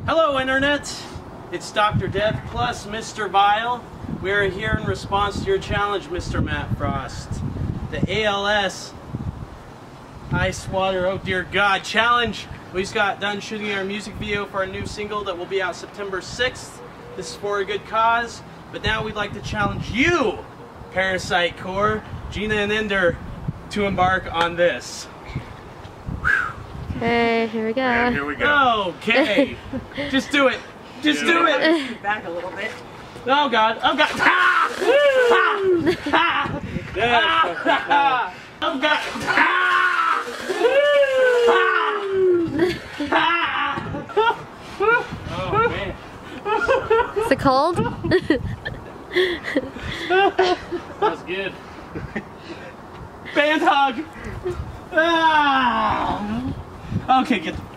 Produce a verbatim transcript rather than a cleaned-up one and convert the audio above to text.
Hello Internet, it's Doctor Death plus Mister Vile. We are here in response to your challenge, Mister Matt Frost. The A L S Ice Water, oh dear God, challenge. We just got done shooting our music video for our new single that will be out September sixth. This is for a good cause, but now we'd like to challenge you, Parasite Core, Gina and Ender, to embark on this. Okay, here we go. And here we go. Okay, just do it. Just do it. Back a little bit. Oh God! Oh God! Ah! Ah! Ah! Ah! Oh God! Ah! Ah! Oh man! Is it cold? That's good. Band hug. Ah! Okay, get the